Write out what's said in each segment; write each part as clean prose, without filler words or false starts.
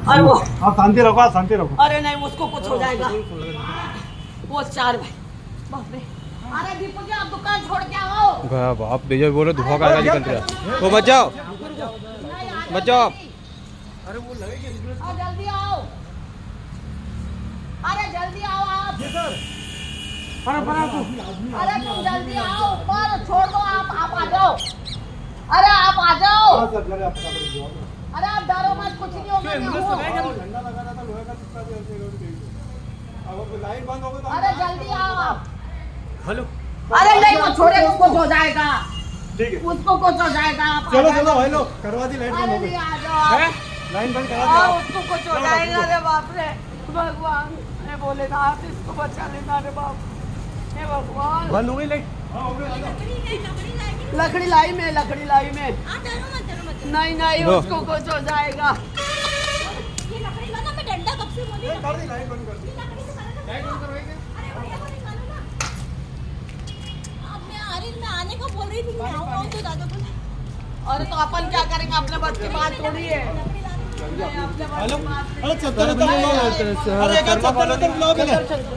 और वो आप शांति रखो, आप शांति रखो। अरे नहीं, उसको कुछ हो जाएगा। वो 4 भाई, बाप रे। अरे दीपू जी, आप दुकान छोड़ के आओ। बाप बेजा बोल रहे धुआं का निकल रहा है। वो मत जाओ, मत जाओ। अरे वो लगेगी, जल्दी आओ। अरे जल्दी आओ आप। जी सर। अरे तुम जल्दी आओ, ऊपर छोड़ दो। आप आ जाओ। अरे आप आ जाओ। अरे आप डरो मत, कुछ नहीं होगा। झंडा लगा रहा था लोहे का, लाइट बंद हो गई तो अरे जल्दी आओ आप। हेलो। अरे नहीं, वो छोड़े, उसको हो जाएगा। ठीक है, उसको कुछ हो जाएगा। आप चलो चलो भाई लोग, करवा दी लाइट बंद हो गई। आ जाओ आप। लाइन बंद करा दी। उसको कुछ हो जाएगा। अरे बाप रे भगवान, अरे भोलेनाथ, इसको बचा लेना। अरे बाप रे भगवान, बंद हो गई लाइट। लकड़ी लाई में, लकड़ी लाई में। नहीं नहीं, उसको कुछ हो जाएगा। ये लकड़ी लो ना, मैं डंडा कब से बोली। कर दी, लाइट बंद कर दी। लाइट बंद करवाई क्या? अरे भैया को निकालो ना। अब मैं आ रही, मैं आने को बोल रही थी, मैं आऊँ तो दादा बोला। और तो अपन क्या करेंगे, अपने बस की बात थोड़ी है। हेलो। अरे चत्तर अरे एक चत्तर बुलाओ पहले।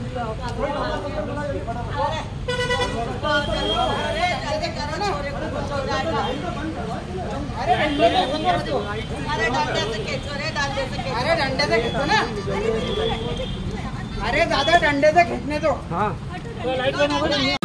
अरे डंडे से खींचो, अरे डंडे से खींचो ना। अरे दादा, डंडे से खींचने दो। हाँ।